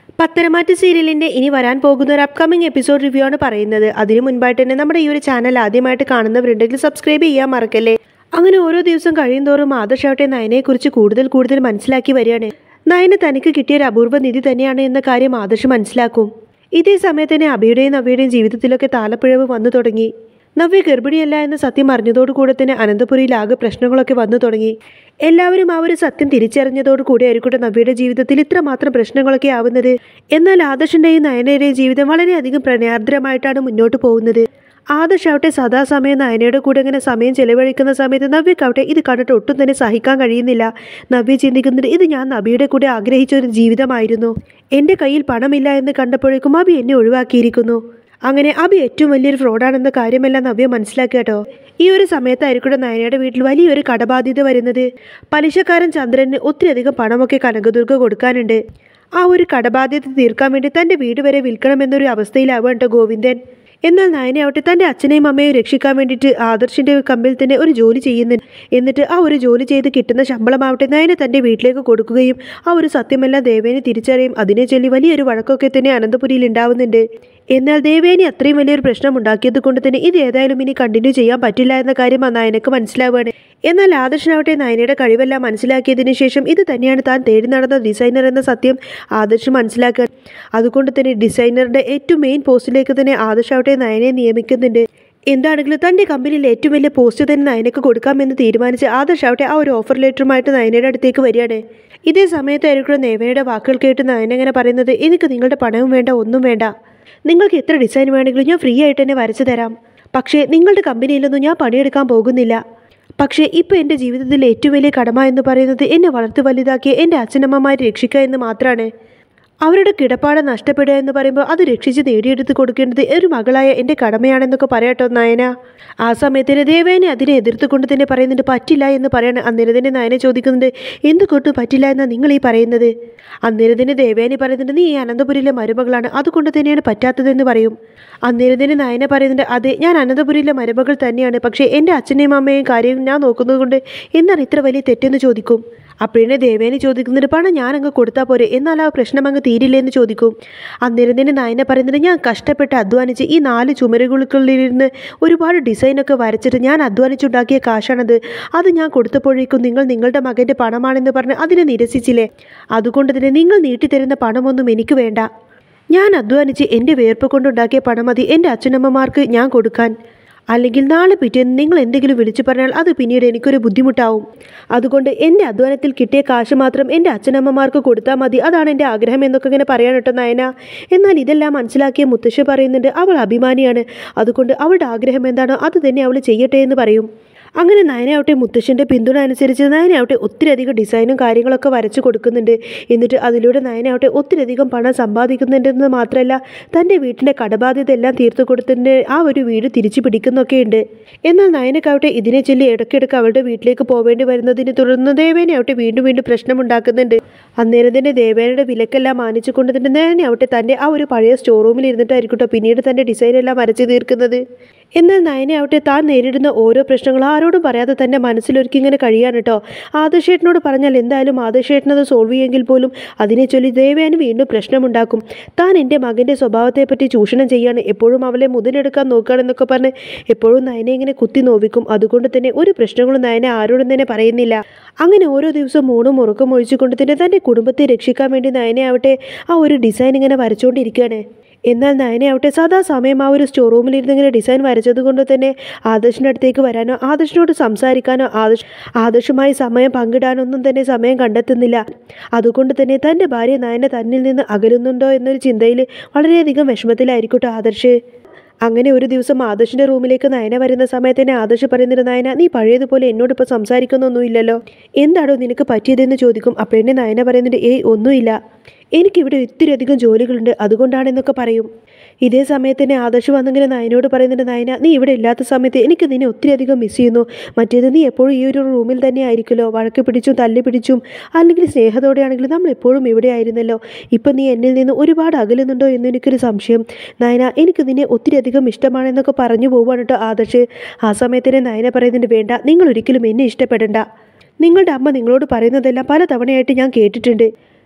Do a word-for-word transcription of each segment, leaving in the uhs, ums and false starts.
പത്തനംമാറ്റ് സീരിയലിൻ്റെ ഇനി വരാൻ പോകുന്ന ഒരു അപ്കമിങ് എപ്പിസോഡ് റിവ്യൂ ആണ് പറയുന്നത്. അതിനു മുൻപായിട്ട് തന്നെ നമ്മുടെ ഈ ഒരു ചാനൽ ആദ്യമായിട്ട് കാണുന്നവരുണ്ടെങ്കിൽ സബ്സ്ക്രൈബ് ചെയ്യാൻ മറക്കല്ലേ. അങ്ങനെ ഓരോ ദിവസം കഴിയുന്തോറും ആദർശാവട്ടെ നയനെക്കുറിച്ച് കൂടുതൽ കൂടുതൽ മനസ്സിലാക്കി വരികയാണ്. നയന് തനിക്ക് കിട്ടിയൊരു അപൂർവ നിധി തന്നെയാണ് എന്ന കാര്യം ആദർശ് മനസ്സിലാക്കും. ഇതേ സമയത്ത് തന്നെ അഭിയുടെയും നവ്യയുടെയും ജീവിതത്തിലൊക്കെ താളപ്പിഴവ് വന്നു തുടങ്ങി. നവ്യ ഗർഭിണിയല്ല എന്ന സത്യം അറിഞ്ഞതോടുകൂടെ തന്നെ അനന്തപുരിയിൽ ആകെ പ്രശ്നങ്ങളൊക്കെ വന്നു തുടങ്ങി. എല്ലാവരും ആ ഒരു സത്യം തിരിച്ചറിഞ്ഞതോടുകൂടി ആയിരിക്കട്ടെ നവ്യയുടെ ജീവിതത്തിൽ ഇത്രമാത്രം പ്രശ്നങ്ങളൊക്കെ ആവുന്നത്. എന്നാൽ ആദർശിൻ്റെയും നയനയുടെയും ജീവിതം വളരെയധികം പ്രണയാർദ്രമായിട്ടാണ് മുന്നോട്ട് പോകുന്നത്. ആദർശാവട്ടെ സദാസമയം നയനയുടെ കൂടെ ഇങ്ങനെ സമയം ചെലവഴിക്കുന്ന സമയത്ത് നവ്യക്കാവട്ടെ ഇത് കണ്ടിട്ട് ഒട്ടും തന്നെ സഹിക്കാൻ കഴിയുന്നില്ല. നവ്യ ചിന്തിക്കുന്നത് ഇത് ഞാൻ നബിയുടെ കൂടെ ആഗ്രഹിച്ച ഒരു ജീവിതമായിരുന്നു. എൻ്റെ കയ്യിൽ പണമില്ല എന്ന് കണ്ടപ്പോഴേക്കും അബി എന്നെ ഒഴിവാക്കിയിരിക്കുന്നു. അങ്ങനെ അബി ഏറ്റവും വലിയൊരു ഫ്രോഡാണെന്ന കാര്യമെല്ലാം നവ്യ മനസ്സിലാക്കുക കേട്ടോ. ഈ ഒരു സമയത്തായിരിക്കും നയനയുടെ വീട്ടിൽ വലിയൊരു കടബാധ്യത വരുന്നത്. പലിശക്കാരൻ ചന്ദ്രന് ഒത്തിരിയധികം പണമൊക്കെ കനകദുർഗ കൊടുക്കാനുണ്ട്. ആ ഒരു കടബാധ്യത തീർക്കാൻ വേണ്ടി തൻ്റെ വീട് വരെ വിൽക്കണമെന്നൊരു അവസ്ഥയിലാവുക കേട്ടോ ഗോവിന്ദൻ. എന്നാൽ നയനയാവട്ടെ തൻ്റെ അച്ഛനെയും അമ്മയും രക്ഷിക്കാൻ വേണ്ടിയിട്ട് ആദർശിൻ്റെ കമ്പനിയിൽ തന്നെ ഒരു ജോലി ചെയ്യുന്നുണ്ട്. എന്നിട്ട് ആ ഒരു ജോലി ചെയ്ത് കിട്ടുന്ന ശമ്പളമാവട്ടെ നയന തൻ്റെ വീട്ടിലേക്ക് കൊടുക്കുകയും ആ ഒരു സത്യമെല്ലാം ദേവേനെ തിരിച്ചറിയും. അതിനെ ചൊല്ലി വലിയൊരു വഴക്കൊക്കെ തന്നെ അനന്തപുരിയിൽ ഉണ്ടാവുന്നുണ്ട്. എന്നാൽ ദേവേനി അത്രയും വലിയൊരു പ്രശ്നം ഉണ്ടാക്കിയത് കൊണ്ട് തന്നെ ഇത് ഏതായാലും ഇനി കണ്ടിന്യൂ ചെയ്യാൻ പറ്റില്ല എന്ന കാര്യം നയനക്ക് മനസ്സിലാവുകയാണ്. എന്നാൽ ആദർശനാവട്ടെ നയനയുടെ കഴിവെല്ലാം മനസ്സിലാക്കിയതിന് ശേഷം ഇത് തന്നെയാണ് താൻ തേടി നടന്ന ഡിസൈനർ എന്ന സത്യം ആദർശ് മനസ്സിലാക്കുക. അതുകൊണ്ട് തന്നെ ഡിസൈനറുടെ ഏറ്റവും മെയിൻ പോസ്റ്റിലേക്ക് തന്നെ ആദർശാവട്ടെ നയനെ നിയമിക്കുന്നുണ്ട്. എന്താണെങ്കിലും തൻ്റെ കമ്പനിയിൽ ഏറ്റവും വലിയ പോസ്റ്റ് തന്നെ നയനക്ക് കൊടുക്കാമെന്ന് തീരുമാനിച്ച് ആദർശാവട്ടെ ആ ഒരു ഓഫർ ലെറ്ററുമായിട്ട് നയനയുടെ അടുത്തേക്ക് വരികയാണ്. ഇതേ സമയത്തായിരിക്കും ദേവയുടെ വാക്കുകൾ കേട്ട് നയന ഇങ്ങനെ പറയുന്നത്, എനിക്ക് നിങ്ങളുടെ പണവും വേണ്ട, ഒന്നും വേണ്ട. നിങ്ങൾക്ക് എത്ര ഡിസൈൻ വേണമെങ്കിലും ഞാൻ ഫ്രീ ആയിട്ട് തന്നെ വരച്ചു തരാം. പക്ഷേ നിങ്ങളുടെ കമ്പനിയിലൊന്നും ഞാൻ പണിയെടുക്കാൻ പോകുന്നില്ല. പക്ഷേ ഇപ്പോൾ എൻ്റെ ജീവിതത്തിലെ ഏറ്റവും വലിയ കടമ എന്ന് പറയുന്നത് എന്നെ വളർത്തി വലുതാക്കിയ എൻ്റെ അച്ഛനമ്മമാരെ രക്ഷിക്കുക എന്ന് മാത്രമാണ്. അവരുടെ കിടപ്പാടം നഷ്ടപ്പെടുക എന്ന് പറയുമ്പോൾ അത് രക്ഷിച്ച് നേടിയെടുത്ത് കൊടുക്കേണ്ടത് ഒരു മകളായ എൻ്റെ കടമയാണെന്നൊക്കെ പറയാട്ടോ നയന. ആ സമയത്തിന് ദേവേനെ അതിനെ എതിർത്തുകൊണ്ട് തന്നെ പറയുന്നുണ്ട് പറ്റില്ല എന്ന് പറയണം. അന്നേരം തന്നെ നയന ചോദിക്കുന്നുണ്ട് എന്തുകൊണ്ടും പറ്റില്ല എന്നാണ് നിങ്ങൾ ഈ പറയുന്നത്? അന്നേരം തന്നെ ദേവേനെ പറയുന്നുണ്ട് നീ ഈ അനന്തപുരിയിലെ മരുമകളാണ്, അതുകൊണ്ട് തന്നെയാണ് പറ്റാത്തതെന്ന് പറയും. അന്നേരം തന്നെ നയന പറയുന്നുണ്ട് അതെ ഞാൻ അനന്തപുരിയിലെ മരുമകൾ തന്നെയാണ്, പക്ഷേ എൻ്റെ അച്ഛനെയും അമ്മയും കാര്യം ഞാൻ നോക്കുന്നത് കൊണ്ട് എന്താണ് ഇത്ര വലിയ തെറ്റെന്ന് ചോദിക്കും. അപ്പോഴേ ദേവേനെ ചോദിക്കുന്നുണ്ട് പണം ഞാൻ അങ്ങ് കൊടുത്താൽ പോരെ, എന്നാൽ ആ പ്രശ്നം അങ്ങ് തീരില്ലെന്ന് ചോദിക്കും. അന്നേരം തന്നെ നയന പറയുന്നത് ഞാൻ കഷ്ടപ്പെട്ട് അധ്വാനിച്ച് ഈ നാല് ചുമരുകൾക്കുള്ളിലിരുന്ന് ഒരുപാട് ഡിസൈനൊക്കെ വരച്ചിട്ട് ഞാൻ അധ്വാനിച്ചുണ്ടാക്കിയ കാശാണത്. അത് ഞാൻ കൊടുത്തപ്പോഴേക്കും നിങ്ങൾ നിങ്ങളുടെ മകൻ്റെ പണമാണെന്ന് പറഞ്ഞ് അതിനെ നിരസിച്ചില്ലേ. അതുകൊണ്ട് തന്നെ നിങ്ങൾ നീട്ടിത്തരുന്ന പണമൊന്നും എനിക്ക് വേണ്ട. ഞാൻ അധ്വാനിച്ച് എൻ്റെ വേർപ്പ് കൊണ്ടുണ്ടാക്കിയ പണം മതി എൻ്റെ അച്ഛനമ്മമാർക്ക് ഞാൻ കൊടുക്കാൻ. അല്ലെങ്കിൽ നാളെ പിറ്റേന്ന് നിങ്ങൾ എന്തെങ്കിലും വിളിച്ചു പറഞ്ഞാൽ അത് പിന്നീട് എനിക്കൊരു ബുദ്ധിമുട്ടാവും. അതുകൊണ്ട് എൻ്റെ അധ്വാനത്തിൽ കിട്ടിയ കാശ് മാത്രം എൻ്റെ അച്ഛനമ്മമാർക്ക് കൊടുത്താൽ മതി, അതാണ് എൻ്റെ ആഗ്രഹം എന്നൊക്കെ ഇങ്ങനെ പറയാൻ കേട്ടോ നയന. എന്നാൽ ഇതെല്ലാം മനസ്സിലാക്കിയ മുത്തശ്ശി പറയുന്നുണ്ട് അവൾ അഭിമാനിയാണ്, അതുകൊണ്ട് അവളുടെ ആഗ്രഹം എന്താണോ അത് തന്നെ അവൾ ചെയ്യട്ടെ എന്ന് പറയും. അങ്ങനെ നയനയാവട്ടെ മുത്തശ്ശൻ്റെ പിന്തുണ അനുസരിച്ച് നയനയാവട്ടെ ഒത്തിരിയധികം ഡിസൈനും കാര്യങ്ങളൊക്കെ വരച്ചു കൊടുക്കുന്നുണ്ട്. എന്നിട്ട് അതിലൂടെ നയനയാവട്ടെ ഒത്തിരിയധികം പണം സമ്പാദിക്കുന്നുണ്ടെന്ന് മാത്രമല്ല തൻ്റെ വീട്ടിൻ്റെ കടബാധ്യത എല്ലാം തീർത്തു കൊടുത്തിട്ട് ആ ഒരു വീട് തിരിച്ചു പിടിക്കുന്നൊക്കെയുണ്ട്. എന്നാൽ നയനക്കാവട്ടെ ഇതിനെ ചൊല്ലി ഇടയ്ക്കിടയ്ക്ക് അവളുടെ വീട്ടിലേക്ക് പോവേണ്ടി വരുന്നതിനെ തുടർന്ന് ദേവേനയാവട്ടെ വീണ്ടും വീണ്ടും പ്രശ്നമുണ്ടാക്കുന്നുണ്ട്. അന്നേരം തന്നെ ദേവേനയുടെ വിലക്കെല്ലാം മാനിച്ചു കൊണ്ട് തന്നെ നയനയാവട്ടെ തൻ്റെ ആ ഒരു പഴയ സ്റ്റോർ റൂമിൽ ഇരുന്നിട്ടായിരിക്കട്ടോ പിന്നീട് തൻ്റെ ഡിസൈനെല്ലാം വരച്ചു തീർക്കുന്നത്. എന്നാൽ നയനയാവട്ടെ താൻ നേരിടുന്ന ഓരോ പ്രശ്നങ്ങളും ആരോടും പറയാതെ തന്നെ മനസ്സിലൊരുക്കി ഇങ്ങനെ കഴിയാണ് കേട്ടോ. ആദർശേട്ടനോട് പറഞ്ഞാൽ എന്തായാലും ആദർശേട്ടനത് സോൾവ് ചെയ്യുമെങ്കിൽ പോലും അതിനെ ചൊല്ലി ദേവേന് വീണ്ടും പ്രശ്നമുണ്ടാക്കും. താൻ എൻ്റെ മകൻ്റെ സ്വഭാവത്തെപ്പറ്റി ചൂഷണം ചെയ്യാണ്, എപ്പോഴും അവളെ മുതലെടുക്കാൻ നോക്കുകയാണെന്നൊക്കെ പറഞ്ഞ് എപ്പോഴും നയനെ ഇങ്ങനെ കുത്തി നോവിക്കും. അതുകൊണ്ട് തന്നെ ഒരു പ്രശ്നങ്ങളും നയന ആരോടും തന്നെ പറയുന്നില്ല. അങ്ങനെ ഓരോ ദിവസവും മൂണും മുറുക്കം ഒഴിച്ചുകൊണ്ട് തന്നെ തൻ്റെ കുടുംബത്തെ രക്ഷിക്കാൻ വേണ്ടി നയനയാവട്ടെ ആ ഒരു ഡിസൈൻ ഇങ്ങനെ വരച്ചുകൊണ്ടിരിക്കുകയാണ്. എന്നാൽ നയനയാവട്ടെ സദാ സമയം ആ ഒരു സ്റ്റോർ റൂമിലിരുന്ന് ഇങ്ങനെ ഡിസൈൻ വരച്ചത് കൊണ്ട് തന്നെ ആദർശിൻ്റെ അടുത്തേക്ക് വരാനോ ആദർശിനോട് സംസാരിക്കാനോ ആദർശ് ആദർശുമായി സമയം പങ്കിടാനൊന്നും തന്നെ സമയം കണ്ടെത്തുന്നില്ല. അതുകൊണ്ട് തന്നെ തൻ്റെ ഭാര്യ നയന തന്നിൽ നിന്ന് അകലുന്നുണ്ടോ എന്നൊരു ചിന്തയിൽ വളരെയധികം വിഷമത്തിലായിരിക്കട്ടെ ആദർശ്. അങ്ങനെ ഒരു ദിവസം ആദർശിൻ്റെ റൂമിലേക്ക് നയന വരുന്ന സമയത്ത് തന്നെ ആദർശ് പറയുന്നത് നയന നീ പഴയതുപോലെ എന്നോട് ഇപ്പോൾ സംസാരിക്കുന്നൊന്നുമില്ലല്ലോ, എന്താണോ നിനക്ക് പറ്റിയതെന്ന് ചോദിക്കും. അപ്പോഴേ നയന പറയുന്നുണ്ട് ഏയ് ഒന്നുമില്ല, എനിക്കിവിടെ ഇത്തിരിയധികം ജോലികളുണ്ട് അതുകൊണ്ടാണെന്നൊക്കെ പറയും. ഇതേ സമയത്ത് തന്നെ ആദർശ് വന്നിങ്ങനെ നയനോട് പറയുന്നുണ്ട് നയന നീ ഇവിടെ ഇല്ലാത്ത സമയത്ത് എനിക്ക് നിന്നെ ഒത്തിരിയധികം മിസ് ചെയ്യുന്നു. മറ്റേത് നീ എപ്പോഴും ഈ ഒരു റൂമിൽ തന്നെ ആയിരിക്കുമല്ലോ, വഴക്ക് പിടിച്ചും തല്ലി പിടിച്ചും അല്ലെങ്കിൽ സ്നേഹത്തോടെയാണെങ്കിലും നമ്മൾ എപ്പോഴും ഇവിടെ ആയിരുന്നല്ലോ. ഇപ്പം നീ എന്നിൽ നിന്ന് ഒരുപാട് അകലുന്നുണ്ടോ എന്ന് എനിക്കൊരു സംശയം. നയന എനിക്ക് നിന്നെ ഒത്തിരിയധികം ഇഷ്ടമാണെന്നൊക്കെ പറഞ്ഞു പോവുകയാണ് കേട്ടോ ആദർശ്. ആ സമയത്ത് തന്നെ നയന പറയുന്നുണ്ട് വേണ്ട, നിങ്ങൾ ഒരിക്കലും എന്നെ ഇഷ്ടപ്പെടണ്ട. നിങ്ങളുടെ അമ്മ നിങ്ങളോട് പറയുന്നതെല്ലാം പല തവണയായിട്ട് ഞാൻ കേട്ടിട്ടുണ്ട്.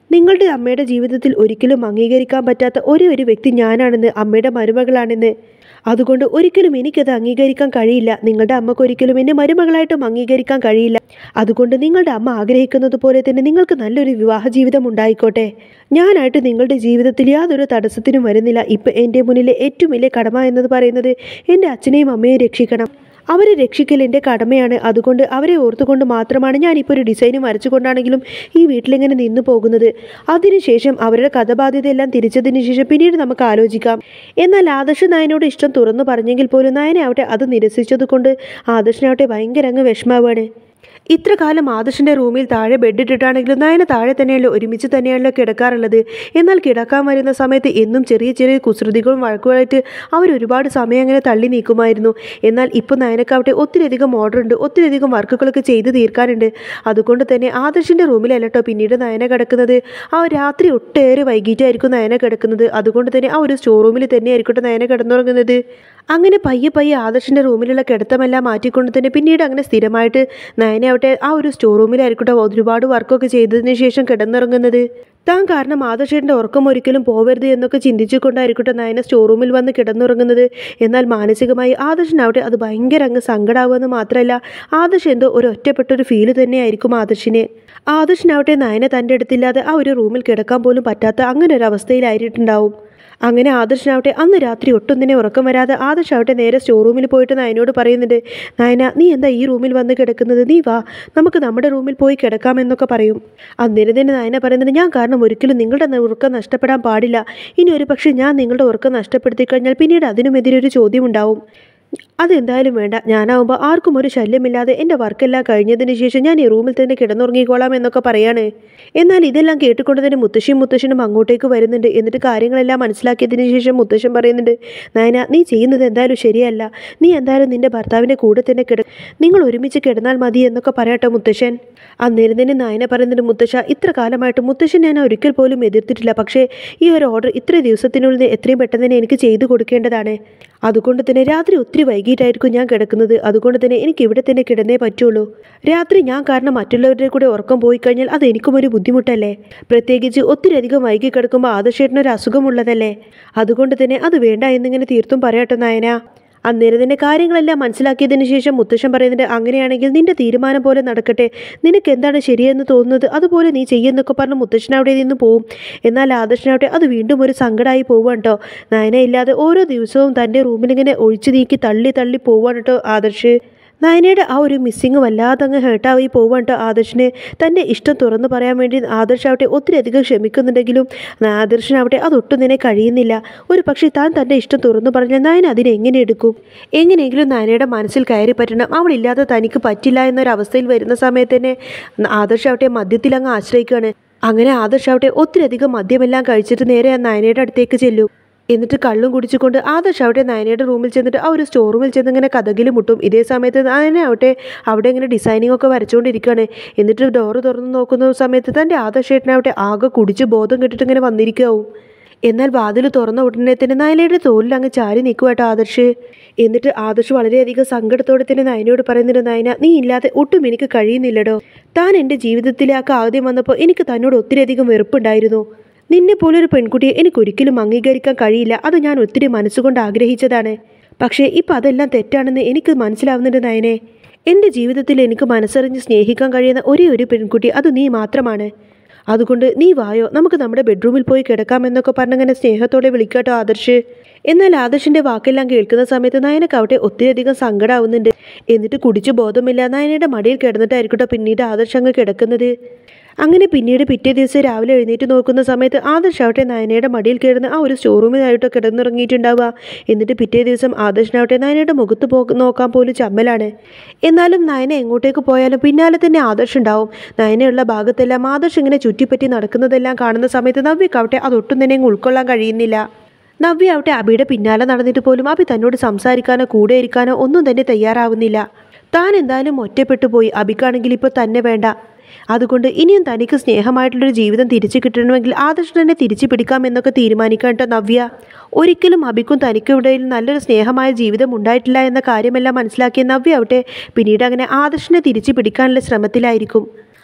നിങ്ങളുടെ അമ്മയുടെ ജീവിതത്തിൽ ഒരിക്കലും അംഗീകരിക്കാൻ പറ്റാത്ത ഒരേ ഒരു വ്യക്തി ഞാനാണെന്ന്, അമ്മയുടെ മരുമകളാണെന്ന്. അതുകൊണ്ട് ഒരിക്കലും എനിക്കത് അംഗീകരിക്കാൻ കഴിയില്ല. നിങ്ങളുടെ അമ്മക്ക് ഒരിക്കലും എന്നെ മരുമകളായിട്ടും അംഗീകരിക്കാൻ കഴിയില്ല. അതുകൊണ്ട് നിങ്ങളുടെ അമ്മ ആഗ്രഹിക്കുന്നത് പോലെ തന്നെ നിങ്ങൾക്ക് നല്ലൊരു വിവാഹ ജീവിതം ഉണ്ടായിക്കോട്ടെ. ഞാനായിട്ട് നിങ്ങളുടെ ജീവിതത്തിൽ യാതൊരു തടസ്സത്തിനും വരുന്നില്ല. ഇപ്പം എൻ്റെ മുന്നിലെ ഏറ്റവും വലിയ കടമ എന്നത് പറയുന്നത് എൻ്റെ അച്ഛനെയും അമ്മയെയും രക്ഷിക്കണം. അവരെ രക്ഷിക്കൽ എൻ്റെ കടമയാണ്. അതുകൊണ്ട് അവരെ ഓർത്തുകൊണ്ട് മാത്രമാണ് ഞാനിപ്പോൾ ഒരു ഡിസൈൻ വരച്ചുകൊണ്ടാണെങ്കിലും ഈ വീട്ടിലിങ്ങനെ നിന്നു പോകുന്നത്. അതിനുശേഷം അവരുടെ കഥബാധ്യതയെല്ലാം തിരിച്ചതിന് ശേഷം പിന്നീട് നമുക്ക് ആലോചിക്കാം. എന്നാൽ ആദർശ് നയനോട് ഇഷ്ടം തുറന്നു പറഞ്ഞെങ്കിൽ പോലും നയനാവട്ടെ അത് നിരസിച്ചത് കൊണ്ട് ആദർശനാവട്ടെ ഭയങ്കര അങ്ങ് വിഷമാവാണ്. ഇത്ര കാലം ആദർശിൻ്റെ റൂമിൽ താഴെ ബെഡിട്ടിട്ടാണെങ്കിലും നയന താഴെ തന്നെയല്ലോ ഒരുമിച്ച് തന്നെയാണല്ലോ കിടക്കാറുള്ളത്. എന്നാൽ കിടക്കാൻ വരുന്ന സമയത്ത് എന്നും ചെറിയ ചെറിയ കുസൃതികളും വഴക്കുകളായിട്ട് അവർ ഒരുപാട് സമയം അങ്ങനെ തള്ളി നീക്കുമായിരുന്നു. എന്നാൽ ഇപ്പോൾ നയനക്കാവട്ടെ ഒത്തിരിയധികം ഓർഡർ ഉണ്ട്, ഒത്തിരിയധികം വർക്കുകളൊക്കെ ചെയ്ത് തീർക്കാനുണ്ട്. അതുകൊണ്ട് തന്നെ ആദർശിൻ്റെ റൂമിലല്ലോ പിന്നീട് നയന കിടക്കുന്നത്. ആ രാത്രി ഒട്ടേറെ വൈകിട്ടായിരിക്കും നയന കിടക്കുന്നത്. അതുകൊണ്ട് തന്നെ ആ ഒരു സ്റ്റോർ റൂമിൽ തന്നെയായിരിക്കട്ടെ നയന കിടന്നുറങ്ങുന്നത്. അങ്ങനെ പയ്യെ പയ്യെ ആദർശിൻ്റെ റൂമിലുള്ള കിടത്തമെല്ലാം മാറ്റിക്കൊണ്ട് തന്നെ പിന്നീട് അങ്ങനെ സ്ഥിരമായിട്ട് നയനയാവട്ടെ ആ ഒരു സ്റ്റോർ റൂമിലായിരിക്കട്ടെ ഒരുപാട് വർക്കൊക്കെ ചെയ്തതിന് ശേഷം കിടന്നിറങ്ങുന്നത്. താൻ കാരണം ആദർശേട്ടൻ്റെ ഉറക്കം ഒരിക്കലും പോവരുത് എന്നൊക്കെ ചിന്തിച്ചുകൊണ്ടായിരിക്കട്ടെ നയന സ്റ്റോർ റൂമിൽ വന്ന് കിടന്നുറങ്ങുന്നത്. എന്നാൽ മാനസികമായി ആദർശനാവട്ടെ അത് ഭയങ്കര അങ്ങ് സങ്കടമാകുമെന്ന് മാത്രമല്ല, ആദർശ് എന്തോ ഒരു ഒറ്റപ്പെട്ടൊരു ഫീല് തന്നെയായിരിക്കും ആദർശിനെ. ആദർശനാവട്ടെ നയന തൻ്റെ അടുത്തില്ലാതെ ആ ഒരു റൂമിൽ കിടക്കാൻ പോലും പറ്റാത്ത അങ്ങനെ ഒരു അവസ്ഥയിലായിട്ടുണ്ടാവും. അങ്ങനെ ആദർശനാവട്ടെ അന്ന് രാത്രി ഒട്ടും തന്നെ ഉറക്കം വരാതെ ആദർശാവട്ടെ നേരെ സ്റ്റോർ റൂമിൽ പോയിട്ട് നയനോട് പറയുന്നുണ്ട്, നയന നീ എന്താ ഈ റൂമിൽ വന്ന് കിടക്കുന്നത്, നീ വാ നമുക്ക് നമ്മുടെ റൂമിൽ പോയി കിടക്കാമെന്നൊക്കെ പറയും. അന്നേരം തന്നെ നയന പറയുന്നത്, ഞാൻ കാരണം ഒരിക്കലും നിങ്ങളുടെ ഉറക്കം നഷ്ടപ്പെടാൻ പാടില്ല. ഇനി ഒരു പക്ഷേ ഞാൻ നിങ്ങളുടെ ഉറക്കം നഷ്ടപ്പെടുത്തി കഴിഞ്ഞാൽ പിന്നീട് അതിനുമെതിരെ ഒരു ചോദ്യം ഉണ്ടാവും. അതെന്തായാലും വേണ്ട, ഞാനാവുമ്പോൾ ആർക്കും ഒരു ശല്യമില്ലാതെ എൻ്റെ വർക്കെല്ലാം കഴിഞ്ഞതിന് ശേഷം ഞാൻ ഈ റൂമിൽ തന്നെ കിടന്നുറങ്ങിക്കോളാം എന്നൊക്കെ പറയാണ്. എന്നാൽ ഇതെല്ലാം കേട്ടുകൊണ്ട് തന്നെ മുത്തശ്ശിയും മുത്തശ്ശനും അങ്ങോട്ടേക്ക് വരുന്നുണ്ട്. എന്നിട്ട് കാര്യങ്ങളെല്ലാം മനസ്സിലാക്കിയതിന് ശേഷം മുത്തശ്ശൻ പറയുന്നുണ്ട്, നയന നീ ചെയ്യുന്നത് എന്തായാലും ശരിയല്ല. നീ എന്തായാലും നിൻ്റെ ഭർത്താവിൻ്റെ കൂടെ തന്നെ കിട നിങ്ങൾ ഒരുമിച്ച് കിടന്നാൽ മതി എന്നൊക്കെ പറയട്ടെ മുത്തശ്ശൻ. അന്നേരം തന്നെ നയന പറയുന്നുണ്ട്, മുത്തശ്ശ ഇത്ര കാലമായിട്ട് മുത്തശ്ശൻ ഞാൻ ഒരിക്കൽ പോലും എതിർത്തിട്ടില്ല. പക്ഷേ ഈ ഒരു ഓർഡർ ഇത്ര ദിവസത്തിനുള്ളിൽ എത്രയും പെട്ടെന്ന് തന്നെ എനിക്ക് ചെയ്തു കൊടുക്കേണ്ടതാണ്. അതുകൊണ്ട് തന്നെ രാത്രി ഒത്തിരി വൈകിട്ടായിരിക്കും ഞാൻ കിടക്കുന്നത്. അതുകൊണ്ട് തന്നെ എനിക്ക് ഇവിടെ തന്നെ കിടന്നേ പറ്റുള്ളൂ. രാത്രി ഞാൻ കാരണം മറ്റുള്ളവരുടെ കൂടെ ഉറക്കം പോയി കഴിഞ്ഞാൽ അത് എനിക്കും ഒരു ബുദ്ധിമുട്ടല്ലേ. പ്രത്യേകിച്ച് ഒത്തിരി അധികം വൈകി കിടക്കുമ്പോൾ ആദർശേട്ടനൊരു അസുഖമുള്ളതല്ലേ. അതുകൊണ്ട് തന്നെ അത് വേണ്ട എന്നിങ്ങനെ തീർത്തും പറയട്ടെ നയന. അന്നേരം തന്നെ കാര്യങ്ങളെല്ലാം മനസ്സിലാക്കിയതിന് ശേഷം മുത്തശ്ശൻ പറയുന്നുണ്ട്, അങ്ങനെയാണെങ്കിൽ നിന്റെ തീരുമാനം പോലെ നടക്കട്ടെ, നിനക്ക് എന്താണ് ശരിയെന്ന് തോന്നുന്നത് അതുപോലെ നീ ചെയ്യുന്നൊക്കെ പറഞ്ഞ് മുത്തശ്ശൻ അവിടെ നിന്ന് പോവും. എന്നാൽ ആദർശനാവട്ടെ അത് വീണ്ടും ഒരു സങ്കടമായി പോവാണ് കേട്ടോ. നയന ഇല്ലാതെ ഓരോ ദിവസവും തൻ്റെ റൂമിലിങ്ങനെ ഒഴിച്ചു നീക്കി തള്ളി തള്ളി പോവാണ് കേട്ടോ ആദർശ്. നയനയുടെ ആ ഒരു മിസ്സിങ് വല്ലാതെ അങ്ങ് ഹേർട്ടായി പോവാണ് കേട്ടോ ആദർശിന്. തൻ്റെ ഇഷ്ടം തുറന്നു പറയാൻ വേണ്ടി ആദർശാവട്ടെ ഒത്തിരി അധികം ക്ഷമിക്കുന്നുണ്ടെങ്കിലും ആദർശനാവട്ടെ അതൊട്ടും തന്നെ കഴിയുന്നില്ല. ഒരു പക്ഷേ താൻ തൻ്റെ ഇഷ്ടം തുറന്നു പറഞ്ഞാൽ നയന അതിനെ എങ്ങനെ എടുക്കും? എങ്ങനെയെങ്കിലും നയനയുടെ മനസ്സിൽ കയറി പറ്റണം. അവളില്ലാതെ തനിക്ക് പറ്റില്ല എന്നൊരവസ്ഥയിൽ വരുന്ന സമയത്ത് തന്നെ ആദർശാവട്ടെ മദ്യത്തിൽ അങ്ങ് ആശ്രയിക്കുകയാണ്. അങ്ങനെ ആദർശാവട്ടെ ഒത്തിരി അധികം മദ്യമെല്ലാം കഴിച്ചിട്ട് നേരെ നയനയുടെ അടുത്തേക്ക് ചെല്ലും. എന്നിട്ട് കള്ളും കുടിച്ചുകൊണ്ട് ആദർശാവട്ടെ നയനയുടെ റൂമിൽ ചെന്നിട്ട് ആ ഒരു സ്റ്റോർ റൂമിൽ ചെന്ന് ഇങ്ങനെ കഥകിൽ മുട്ടും. ഇതേ സമയത്ത് നയനയാവട്ടെ അവിടെ ഇങ്ങനെ ഡിസൈനിങ് ഒക്കെ വരച്ചുകൊണ്ടിരിക്കുകയാണ്. എന്നിട്ട് ഡോറ് തുറന്ന് നോക്കുന്ന സമയത്ത് തൻ്റെ ആദർശേട്ടനാവട്ടെ ആകെ കുടിച്ച് ബോധം കെട്ടിട്ട് ഇങ്ങനെ വന്നിരിക്കാവും. എന്നാൽ വാതിൽ തുറന്ന ഉടനെ തന്നെ നയനയുടെ തോലിൽ അങ്ങ് ചാരി നിൽക്കുവാട്ടോ ആദർശ്. എന്നിട്ട് ആദർശ് വളരെയധികം സങ്കടത്തോടെ തന്നെ നയനയോട് പറയുന്നുണ്ട്, നയന നീ ഇല്ലാതെ ഒട്ടും എനിക്ക് കഴിയുന്നില്ലടോ. താൻ എൻ്റെ ജീവിതത്തിലേക്ക് ആദ്യം വന്നപ്പോൾ എനിക്ക് തന്നോട് ഒത്തിരിയധികം വെറുപ്പുണ്ടായിരുന്നു. നിന്നെ പോലൊരു പെൺകുട്ടിയെ എനിക്കൊരിക്കലും അംഗീകരിക്കാൻ കഴിയില്ല. അത് ഞാൻ ഒത്തിരി മനസ്സുകൊണ്ട് ആഗ്രഹിച്ചതാണ്. പക്ഷേ ഇപ്പം അതെല്ലാം തെറ്റാണെന്ന് എനിക്ക് മനസ്സിലാവുന്നുണ്ട് നയനെ. എൻ്റെ ജീവിതത്തിൽ എനിക്ക് മനസ്സറിഞ്ഞ് സ്നേഹിക്കാൻ കഴിയുന്ന ഒരേ ഒരു പെൺകുട്ടി അത് നീ മാത്രമാണ്. അതുകൊണ്ട് നീ വായോ, നമുക്ക് നമ്മുടെ ബെഡ്റൂമിൽ പോയി കിടക്കാമെന്നൊക്കെ പറഞ്ഞങ്ങനെ സ്നേഹത്തോടെ വിളിക്കാട്ടോ ആദർശ്. എന്നാൽ ആദർശിൻ്റെ വാക്കെല്ലാം കേൾക്കുന്ന സമയത്ത് നയനക്കാവട്ടെ ഒത്തിരിയധികം സങ്കടമാവുന്നുണ്ട്. എന്നിട്ട് കുടിച്ച് ബോധമില്ല നയനയുടെ മടിയിൽ കിടന്നിട്ടായിരിക്കട്ടോ പിന്നീട് ആദർശ് അങ്ങ് കിടക്കുന്നത്. അങ്ങനെ പിന്നീട് പിറ്റേ ദിവസം രാവിലെ എഴുന്നേറ്റ് നോക്കുന്ന സമയത്ത് ആദർശാവട്ടെ നയനയുടെ മടിയിൽ കിടന്ന് ആ ഒരു സ്റ്റോർ റൂമിലായിട്ടോ കിടന്നിറങ്ങിയിട്ടുണ്ടാവുക. എന്നിട്ട് പിറ്റേ ദിവസം ആദർശനാവട്ടെ നയനയുടെ മുഖത്ത് പോ നോക്കാൻ പോലും ചമ്മലാണ്. എന്നാലും നയന എങ്ങോട്ടേക്ക് പോയാലും പിന്നാലെ തന്നെ ആദർശ് ഉണ്ടാവും. നയനയുള്ള ഭാഗത്തെല്ലാം ആദർശ് ഇങ്ങനെ ചുറ്റിപ്പറ്റി നടക്കുന്നതെല്ലാം കാണുന്ന സമയത്ത് നവ്യക്കാവട്ടെ അതൊട്ടും തന്നെ ഉൾക്കൊള്ളാൻ കഴിയുന്നില്ല. നവ്യ ആവട്ടെ അബിയുടെ പിന്നാലെ നടന്നിട്ട് പോലും അബി തന്നോട് സംസാരിക്കാനോ കൂടെ ഇരിക്കാനോ ഒന്നും തന്നെ തയ്യാറാവുന്നില്ല. താൻ എന്തായാലും ഒറ്റപ്പെട്ടു പോയി, അബിക്കാണെങ്കിൽ ഇപ്പോൾ തന്നെ വേണ്ട. അതുകൊണ്ട് ഇനിയും തനിക്ക് സ്നേഹമായിട്ടുള്ളൊരു ജീവിതം തിരിച്ചു കിട്ടണമെങ്കിൽ ആദർശ് തന്നെ തിരിച്ചു പിടിക്കാമെന്നൊക്കെ തീരുമാനിക്കാട്ടോ നവ്യ. ഒരിക്കലും അബിക്കും തനിക്കും ഇടയിൽ നല്ലൊരു സ്നേഹമായ ജീവിതം ഉണ്ടായിട്ടില്ല എന്ന കാര്യമെല്ലാം മനസ്സിലാക്കിയ നവ്യ ആവട്ടെ പിന്നീട് അങ്ങനെ ആദർശിനെ തിരിച്ചു പിടിക്കാനുള്ള ശ്രമത്തിലായിരിക്കും.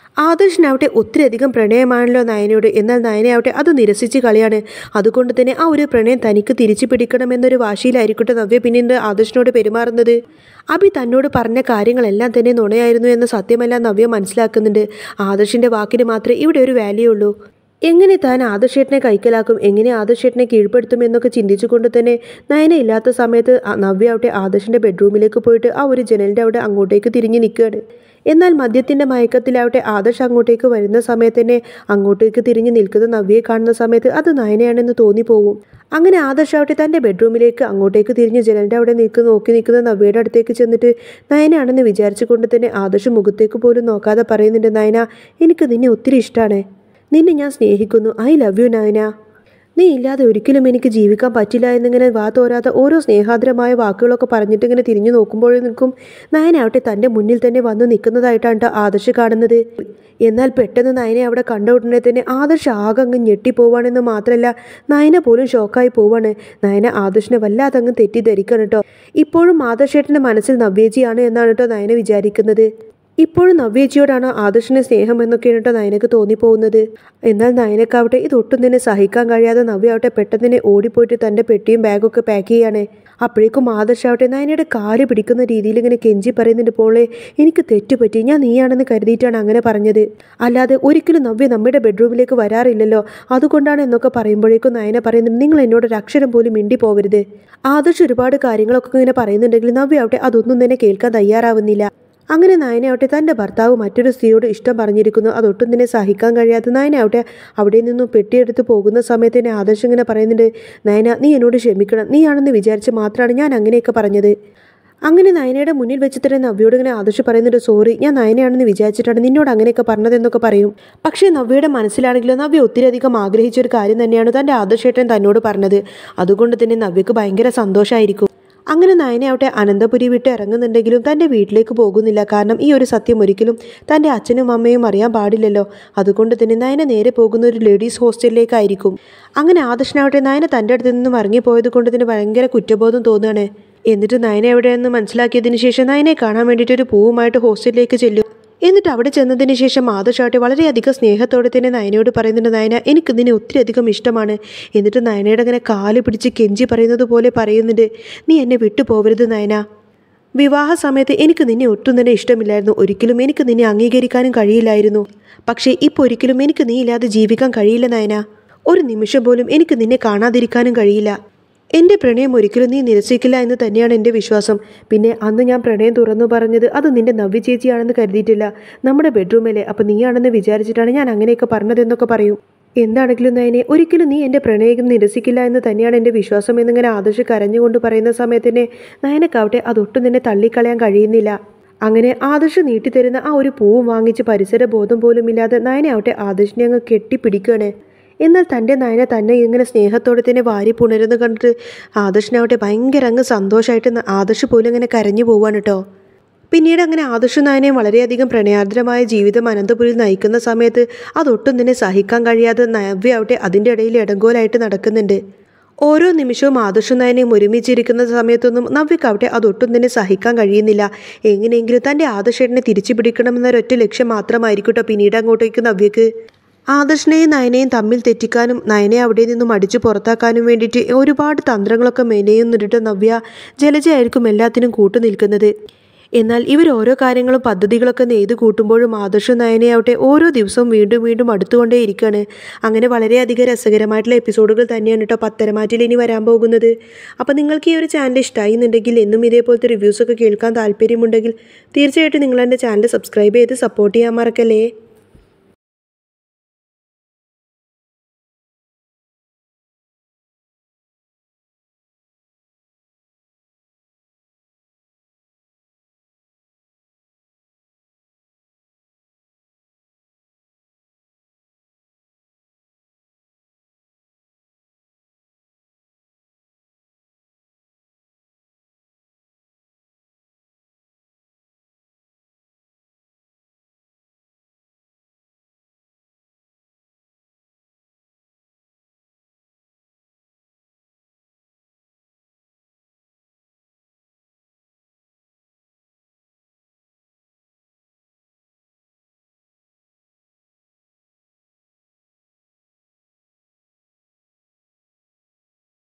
ആദർശിനാവട്ടെ ഒത്തിരിയധികം പ്രണയമാണല്ലോ നയനയോട്. എന്നാൽ നയനയാവട്ടെ അത് നിരസിച്ച് കളിയാണ്. അതുകൊണ്ട് തന്നെ ആ ഒരു പ്രണയം തനിക്ക് തിരിച്ചു പിടിക്കണമെന്നൊരു വാശിയിലായിരിക്കട്ടെ നവ്യ പിന്നീട് ആദർശിനോട് പെരുമാറുന്നത്. അഭി തന്നോട് പറഞ്ഞ കാര്യങ്ങളെല്ലാം തന്നെ നുണയായിരുന്നു എന്ന സത്യമെല്ലാം നവ്യ മനസ്സിലാക്കുന്നുണ്ട്. ആദർശിൻ്റെ വാക്കിന് മാത്രമേ ഇവിടെ ഒരു വാല്യൂ ഉള്ളൂ. എങ്ങനെ താൻ ആദർശേട്ടനെ കൈക്കലാക്കും, എങ്ങനെ ആദർശേട്ടനെ കീഴ്പ്പെടുത്തും എന്നൊക്കെ ചിന്തിച്ചുകൊണ്ട് തന്നെ നയന ഇല്ലാത്ത സമയത്ത് നവ്യ ആവട്ടെ ആദർശിൻ്റെ ബെഡ്റൂമിലേക്ക് പോയിട്ട് ആ ഒരു ജനലിൻ്റെ അവിടെ അങ്ങോട്ടേക്ക് തിരിഞ്ഞ് നിൽക്കുകയാണ്. എന്നാൽ മദ്യത്തിൻ്റെ മയക്കത്തിലാവട്ടെ ആദർശ് അങ്ങോട്ടേക്ക് വരുന്ന സമയത്ത് തന്നെ അങ്ങോട്ടേക്ക് തിരിഞ്ഞ് നിൽക്കുന്ന നവ്യയെ കാണുന്ന സമയത്ത് അത് നയനയാണെന്ന് തോന്നിപ്പോവും. അങ്ങനെ ആദർശ് ആവട്ടെ തൻ്റെ ബെഡ്റൂമിലേക്ക് അങ്ങോട്ടേക്ക് തിരിഞ്ഞ് ജനലിൻ്റെ അവിടെ നിൽക്കുന്ന നോക്കി നിൽക്കുന്ന നവ്യയുടെ അടുത്തേക്ക് ചെന്നിട്ട് നയനയാണെന്ന് വിചാരിച്ചുകൊണ്ട് തന്നെ ആദർശ് മുഖത്തേക്ക് പോലും നോക്കാതെ പറയുന്നുണ്ട്, നയന എനിക്ക് നിന്നെ ഒത്തിരി ഇഷ്ടമാണ്, നിന്നെ ഞാൻ സ്നേഹിക്കുന്നു, ഐ ലവ് യു നയന, നീ ഇല്ലാതെ ഒരിക്കലും എനിക്ക് ജീവിക്കാൻ പറ്റില്ല എന്നിങ്ങനെ വാ തോരാത്ത ഓരോ സ്നേഹാദ്രമായ വാക്കുകളൊക്കെ പറഞ്ഞിട്ട് ഇങ്ങനെ തിരിഞ്ഞു നോക്കുമ്പോഴും നിൽക്കും നയനാവട്ടെ തൻ്റെ മുന്നിൽ തന്നെ വന്ന് നിൽക്കുന്നതായിട്ടാണ് ആദർശ് കാണുന്നത്. എന്നാൽ പെട്ടെന്ന് നയനെ അവിടെ കണ്ട ഉടനെ തന്നെ ആദർശ് ആകെ അങ്ങ് ഞെട്ടിപ്പോവാണെന്ന് മാത്രമല്ല നയന പോലും ഷോക്കായി പോവാണ്. നയന ആദർശിനെ വല്ലാതെ അങ്ങ് തെറ്റിദ്ധരിക്കണം കേട്ടോ. ഇപ്പോഴും ആദർശേട്ടൻ്റെ മനസ്സിൽ നവ്യേജിയാണ് എന്നാണ് കേട്ടോ നയന വിചാരിക്കുന്നത്. ഇപ്പോഴും നവ്യേജിയോടാണ് ആദർശിന് സ്നേഹം എന്നൊക്കെയാണ് കേട്ടോ നയനക്ക് തോന്നിപ്പോകുന്നത്. എന്നാൽ നയനക്കാവട്ടെ ഇതൊട്ടും തന്നെ സഹിക്കാൻ കഴിയാതെ നവ്യാവട്ടെ പെട്ടെന്ന് തന്നെ ഓടിപ്പോയിട്ട് തൻ്റെ പെട്ടിയും ബാഗൊക്കെ പാക്ക് ചെയ്യാണ്. അപ്പോഴേക്കും ആദർശാവട്ടെ നയനയുടെ കാല് പിടിക്കുന്ന രീതിയിൽ ഇങ്ങനെ കെഞ്ചി പറയുന്നുണ്ട്, പോളെ എനിക്ക് തെറ്റുപറ്റി, ഞാൻ നീയാണെന്ന് കരുതിയിട്ടാണ് അങ്ങനെ പറഞ്ഞത്, അല്ലാതെ ഒരിക്കലും നവ്യ നമ്മുടെ ബെഡ്റൂമിലേക്ക് വരാറില്ലല്ലോ, അതുകൊണ്ടാണ് എന്നൊക്കെ പറയുമ്പോഴേക്കും നയന പറയുന്നുണ്ട്, നിങ്ങൾ എന്നോട് ഒരു അക്ഷരം പോലും മിണ്ടി പോവരുത്. ആദർശ് ഒരുപാട് കാര്യങ്ങളൊക്കെ ഇങ്ങനെ പറയുന്നുണ്ടെങ്കിൽ നവ്യാവട്ടെ അതൊന്നും തന്നെ കേൾക്കാൻ തയ്യാറാവുന്നില്ല. അങ്ങനെ നയനയാവട്ടെ തൻ്റെ ഭർത്താവ് മറ്റൊരു സ്ത്രീയോട് ഇഷ്ടം പറഞ്ഞിരിക്കുന്നു. അതൊട്ടും തന്നെ സഹിക്കാൻ കഴിയാത്ത നയനയാവട്ടെ അവിടെ നിന്നും പെട്ടിയെടുത്ത് പോകുന്ന സമയത്ത് തന്നെ ആദർശ് ഇങ്ങനെ പറയുന്നുണ്ട്, നയന നീ എന്നോട് ക്ഷമിക്കണം, നീയാണെന്ന് വിചാരിച്ച് മാത്രമാണ് ഞാൻ അങ്ങനെയൊക്കെ പറഞ്ഞത്. അങ്ങനെ നയനയുടെ മുന്നിൽ വെച്ച് തന്നെ നവ്യോട് ഇങ്ങനെ ആദർശ് പറയുന്നുണ്ട്, സോറി, ഞാൻ നയനയാണെന്ന് വിചാരിച്ചിട്ടാണ് നിന്നോട് അങ്ങനെയൊക്കെ പറഞ്ഞതെന്നൊക്കെ പറയും. പക്ഷേ നവ്യയുടെ മനസ്സിലാണെങ്കിലോ നവ്യ ഒത്തിരിയധികം ആഗ്രഹിച്ചൊരു കാര്യം തന്നെയാണ് തൻ്റെ ആദർശേട്ടൻ തന്നോട് പറഞ്ഞത്. അതുകൊണ്ട് തന്നെ നവ്യക്ക് ഭയങ്കര സന്തോഷമായിരിക്കും. അങ്ങനെ നയനയാവട്ടെ അനന്തപുരി വിട്ട് ഇറങ്ങുന്നുണ്ടെങ്കിലും തൻ്റെ വീട്ടിലേക്ക് പോകുന്നില്ല. കാരണം ഈ ഒരു സത്യം ഒരിക്കലും തൻ്റെ അച്ഛനും അമ്മയും അറിയാൻ പാടില്ലല്ലോ. അതുകൊണ്ട് തന്നെ നയന നേരെ പോകുന്ന ഒരു ലേഡീസ് ഹോസ്റ്റലിലേക്കായിരിക്കും. അങ്ങനെ ആദർശനാവട്ടെ നയന തൻ്റെ അടുത്ത് നിന്നും ഇറങ്ങിപ്പോയത് കൊണ്ട് തന്നെ ഭയങ്കര കുറ്റബോധം തോന്നുകയാണ്. എന്നിട്ട് നയന എവിടെയെന്ന് മനസ്സിലാക്കിയതിന് ശേഷം നയനെ കാണാൻ വേണ്ടിയിട്ട് ഒരു പൂവുമായിട്ട് ഹോസ്റ്റലിലേക്ക് ചെല്ലും. എന്നിട്ട് അവിടെ ചെന്നതിന് ശേഷം ആദർശാവട്ടെ വളരെയധികം സ്നേഹത്തോടെ തന്നെ നയനയോട് പറയുന്നുണ്ട്, നയന എനിക്ക് നിന്നെ ഒത്തിരി അധികം ഇഷ്ടമാണ്. എന്നിട്ട് നയനയുടെ അങ്ങനെ കാല് പിടിച്ച് കെഞ്ചി പറയുന്നത് പോലെ പറയുന്നുണ്ട്, നീ എന്നെ വിട്ടു പോവരുത് നയന. വിവാഹ സമയത്ത് എനിക്ക് നിന്നെ ഒട്ടും തന്നെ ഇഷ്ടമില്ലായിരുന്നു, ഒരിക്കലും എനിക്ക് നിന്നെ അംഗീകരിക്കാനും കഴിയില്ലായിരുന്നു. പക്ഷേ ഇപ്പോൾ ഒരിക്കലും എനിക്ക് നീ ഇല്ലാതെ ജീവിക്കാൻ കഴിയില്ല നയന. ഒരു നിമിഷം പോലും എനിക്ക് നിന്നെ കാണാതിരിക്കാനും കഴിയില്ല. എൻ്റെ പ്രണയം ഒരിക്കലും നീ നിരസിക്കില്ല എന്ന് തന്നെയാണ് എൻ്റെ വിശ്വാസം. പിന്നെ അന്ന് ഞാൻ പ്രണയം തുറന്നു പറഞ്ഞത് അത് നിൻ്റെ നവ്യ ചേച്ചിയാണെന്ന് കരുതിയിട്ടില്ല, നമ്മുടെ ബെഡ്റൂമിലെ, അപ്പം നീയാണെന്ന് വിചാരിച്ചിട്ടാണ് ഞാൻ അങ്ങനെയൊക്കെ പറഞ്ഞതെന്നൊക്കെ പറയും. എന്താണെങ്കിലും നയനെ ഒരിക്കലും നീ എൻ്റെ പ്രണയം നിരസിക്കില്ല എന്ന് തന്നെയാണ് എൻ്റെ വിശ്വാസം എന്നിങ്ങനെ ആദർശ് കരഞ്ഞുകൊണ്ട് പറയുന്ന സമയത്ത് തന്നെ നയനക്കാവട്ടെ അതൊട്ടും തന്നെ തള്ളിക്കളയാൻ കഴിയുന്നില്ല. അങ്ങനെ ആദർശ് നീട്ടിത്തരുന്ന ആ ഒരു പൂവും വാങ്ങിച്ച് പരിസര ബോധം പോലും ഇല്ലാതെ നയനാവട്ടെ ആദർശിനെ അങ്ങ് കെട്ടിപ്പിടിക്കുകയാണ്. എന്നാൽ തൻ്റെ നയന തന്നെ ഇങ്ങനെ സ്നേഹത്തോടെ തന്നെ വാരി പുണരുന്ന് കണ്ടിട്ട് ആദർശിനാവട്ടെ ഭയങ്കര അങ്ങ് സന്തോഷമായിട്ട് ആദർശ് പോലും ഇങ്ങനെ കരഞ്ഞു പോവാണ് കേട്ടോ. പിന്നീട് അങ്ങനെ ആദർശ് നയനയും വളരെയധികം പ്രണയാർദ്രമായ ജീവിതം അനന്തപുരിയിൽ നയിക്കുന്ന സമയത്ത് അതൊട്ടും തന്നെ സഹിക്കാൻ കഴിയാതെ നവ്യാവട്ടെ അതിൻ്റെ ഇടയിൽ ഇടങ്കോലായിട്ട് നടക്കുന്നുണ്ട്. ഓരോ നിമിഷവും ആദർശ് നയനയും ഒരുമിച്ചിരിക്കുന്ന സമയത്തൊന്നും നവ്യക്കാവട്ടെ അതൊട്ടും തന്നെ സഹിക്കാൻ കഴിയുന്നില്ല. എങ്ങനെയെങ്കിലും തൻ്റെ ആദർശേട്ടനെ തിരിച്ചു പിടിക്കണമെന്നൊരൊറ്റ ലക്ഷ്യം മാത്രമായിരിക്കട്ടോ പിന്നീട് അങ്ങോട്ടേക്ക് നവ്യക്ക്. ആദർശിനെയും നയനയും തമ്മിൽ തെറ്റിക്കാനും നയനെ അവിടെ നിന്നും അടിച്ചു പുറത്താക്കാനും വേണ്ടിയിട്ട് ഒരുപാട് തന്ത്രങ്ങളൊക്കെ മെനയുന്നിട്ട് നവ്യ ജലജയായിരിക്കും എല്ലാത്തിനും കൂട്ടു നിൽക്കുന്നത്. എന്നാൽ ഇവർ ഓരോ കാര്യങ്ങളും പദ്ധതികളൊക്കെ നെയ്ത് കൂട്ടുമ്പോഴും ആദർശ നയനയാവട്ടെ ഓരോ ദിവസവും വീണ്ടും വീണ്ടും അടുത്തുകൊണ്ടേയിരിക്കുകയാണ്. അങ്ങനെ വളരെയധികം രസകരമായിട്ടുള്ള എപ്പിസോഡുകൾ തന്നെയാണ് കേട്ടോ പത്തരമാറ്റിൽ ഇനി വരാൻ പോകുന്നത്. അപ്പോൾ നിങ്ങൾക്ക് ഈ ഒരു ചാനൽ ഇഷ്ടമായി എന്നുണ്ടെങ്കിൽ എന്നും ഇതേപോലത്തെ റിവ്യൂസൊക്കെ കേൾക്കാൻ താല്പര്യമുണ്ടെങ്കിൽ തീർച്ചയായിട്ടും നിങ്ങൾ എൻ്റെ ചാനൽ സബ്സ്ക്രൈബ് ചെയ്ത് സപ്പോർട്ട് ചെയ്യാൻ മറക്കല്ലേ.